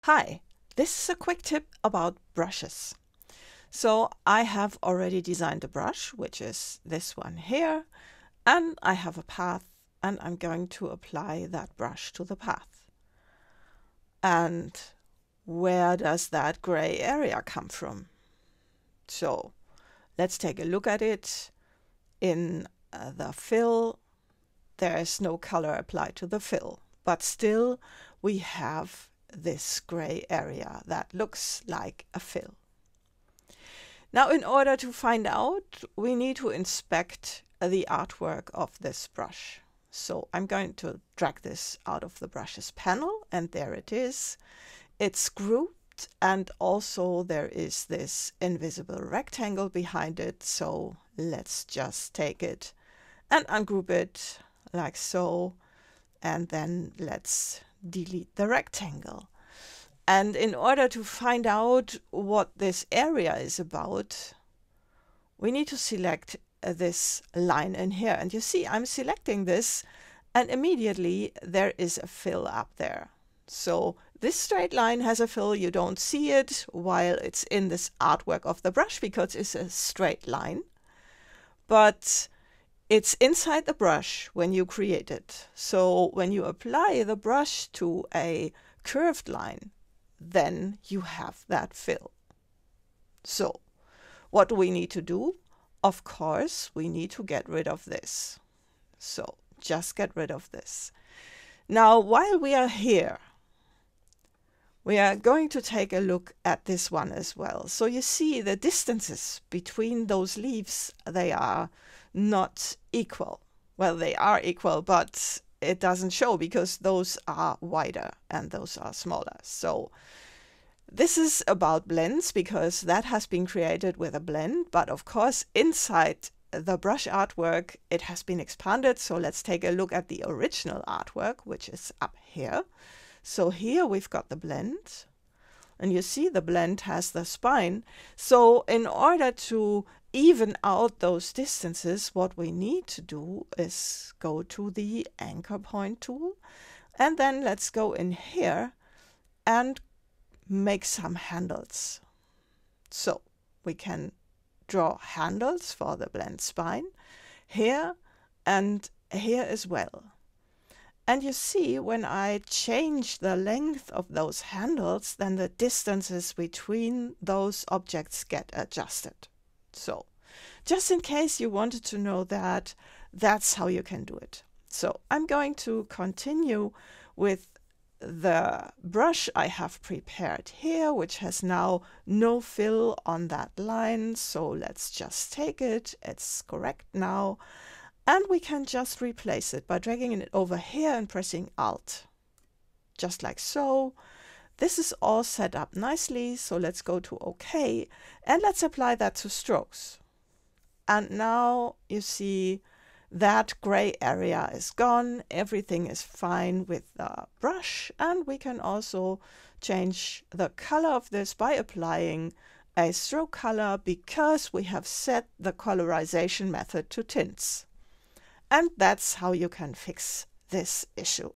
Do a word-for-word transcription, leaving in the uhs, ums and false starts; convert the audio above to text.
Hi, this is a quick tip about brushes. So I have already designed a brush, which is this one here, and I have a path, and I'm going to apply that brush to the path. And where does that gray area come from? So let's take a look at it. In uh, the fill, there is no color applied to the fill, but still we have this gray area that looks like a fill. Now, in order to find out, we need to inspect the artwork of this brush. So I'm going to drag this out of the brushes panel, and there it is. It's grouped, and also there is this invisible rectangle behind it. So let's just take it and ungroup it like so, and then let's delete the rectangle. And in order to find out what this area is about, we need to select uh, this line in here. And you see, I'm selecting this, and immediately there is a fill up there. So this straight line has a fill. You don't see it while it's in this artwork of the brush because it's a straight line. But it's inside the brush when you create it. So when you apply the brush to a curved line, then you have that fill. So what do we need to do? Of course, we need to get rid of this. So just get rid of this. Now, while we are here, we are going to take a look at this one as well. So you see the distances between those leaves, they are not equal. Well, they are equal, but it doesn't show because those are wider and those are smaller. So this is about blends because that has been created with a blend, but of course inside the brush artwork it has been expanded. So let's take a look at the original artwork, which is up here. So here we've got the blend, and you see the blend has the spine. So in order to even out those distances, what we need to do is go to the anchor point tool, and then let's go in here and make some handles. So we can draw handles for the blend spine here and here as well. And you see, when I change the length of those handles, then the distances between those objects get adjusted. So just in case you wanted to know that, that's how you can do it. So I'm going to continue with the brush I have prepared here, which has now no fill on that line. So let's just take it. It's correct now. And we can just replace it by dragging it over here and pressing Alt. Just like so. This is all set up nicely. So let's go to OK. And let's apply that to strokes. And now you see that gray area is gone. Everything is fine with the brush. And we can also change the color of this by applying a stroke color because we have set the colorization method to tints. And that's how you can fix this issue.